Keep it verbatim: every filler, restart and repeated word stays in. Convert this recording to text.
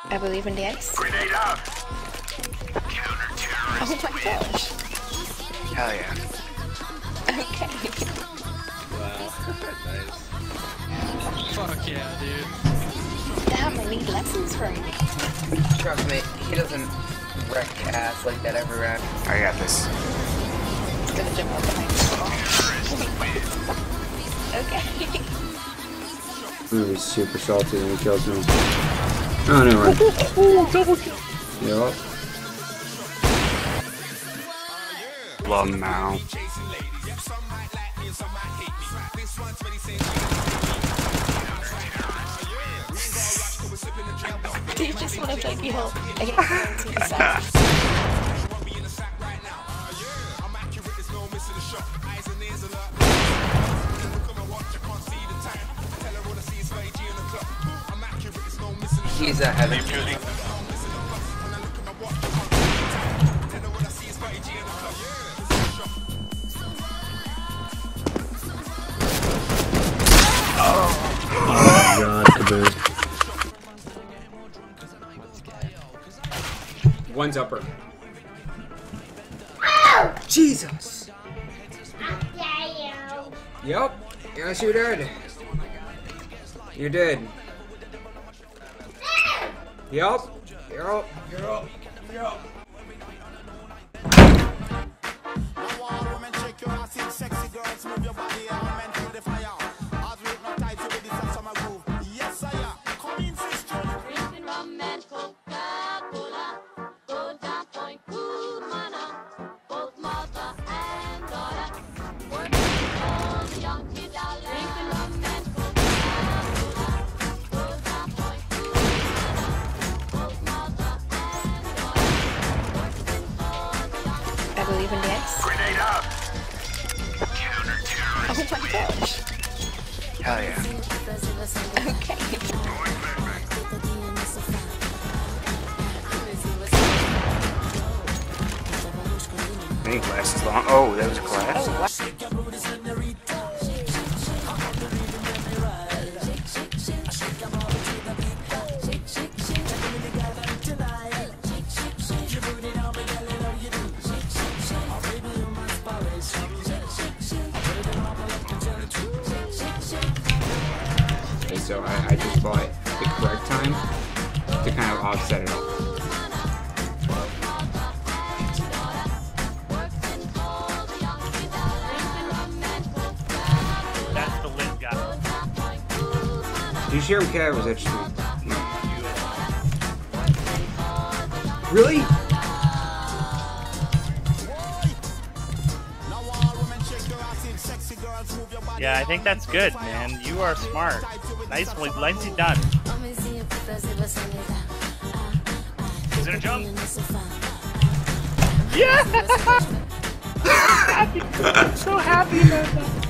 I believe in the ice. Grenade out. Oh my gosh. Hell yeah. Okay. Wow. Nice. Fuck yeah, dude. Damn, I need lessons from you. Trust me, he doesn't wreck ass like that every round. I got this. It's gonna jump out behind the Okay. I'm gonna be super salty when he kills me. Oh, never mind. Oh, double kill. Yup. Love now. Do you just want to play Behold? I get to the side. He's a heavy. Oh my god, Caboose. One's upper. Jesus! Yep. Yes, you did. You did. Yep. Yep. Yep. Yep. I believe in the ice. Grenade out. Oh my gosh. Hell yeah. Okay. I think glass is long. Oh, that was glass. Oh, wow. So I, I just bought the correct time to kind of offset it all. That's the win guy. Did you share with Kat? Was that just me? No. Really? Yeah, I think that's good, man. You are smart. Nicely, nicely done. He's gonna jump. Yeah! So happy about that.